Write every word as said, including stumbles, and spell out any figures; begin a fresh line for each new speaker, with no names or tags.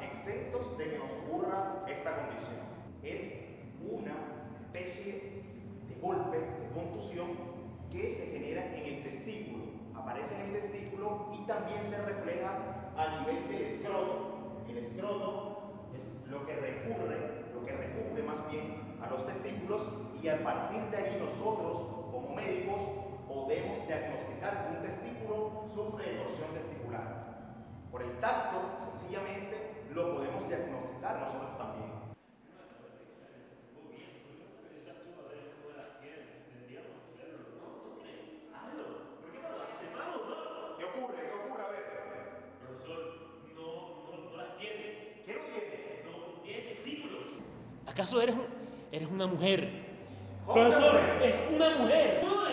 exentos de que nos ocurra esta condición. Es una especie de golpe, de contusión que se genera en el testículo, aparece en el testículo y también se refleja a nivel del escroto. El escroto es lo que recurre, lo que recubre más bien a los testículos, y a partir de ahí nosotros, como médicos, podemos diagnosticar que un testículo sufre de torsión testicular. Por el tacto, sencillamente, lo podemos diagnosticar nosotros también. ¿Qué ocurre? ¿Qué ocurre? A ver.
Profesor, no, no, no las tiene.
¿Qué no tiene?
No tiene testículos. ¿Acaso eres, eres una mujer?
¿Cómo?
Profesor, es una mujer.